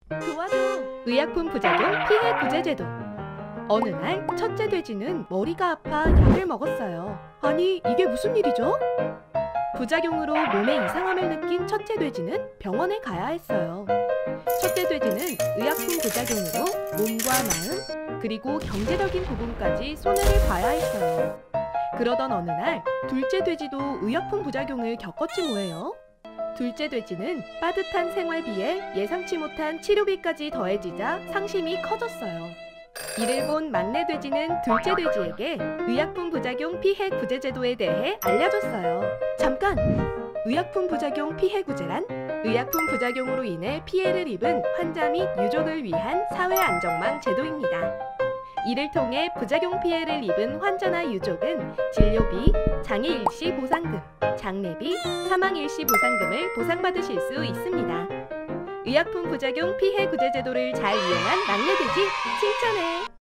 도와줘! 의약품 부작용 피해 구제 제도. 어느 날 첫째 돼지는 머리가 아파 약을 먹었어요. 아니, 이게 무슨 일이죠? 부작용으로 몸에 이상함을 느낀 첫째 돼지는 병원에 가야 했어요. 첫째 돼지는 의약품 부작용으로 몸과 마음, 그리고 경제적인 부분까지 손해를 봐야 했어요. 그러던 어느 날 둘째 돼지도 의약품 부작용을 겪었지 뭐예요? 둘째 돼지는 빠듯한 생활비에 예상치 못한 치료비까지 더해지자 상심이 커졌어요. 이를 본 막내 돼지는 둘째 돼지에게 의약품 부작용 피해 구제 제도에 대해 알려줬어요. 잠깐! 의약품 부작용 피해 구제란 의약품 부작용으로 인해 피해를 입은 환자 및 유족을 위한 사회안전망 제도입니다. 이를 통해 부작용 피해를 입은 환자나 유족은 진료비, 장애 일시 보상금, 장례비, 사망 일시 보상금을 보상받으실 수 있습니다. 의약품 부작용 피해 구제 제도를 잘 이용한 막내 돼지 칭찬해!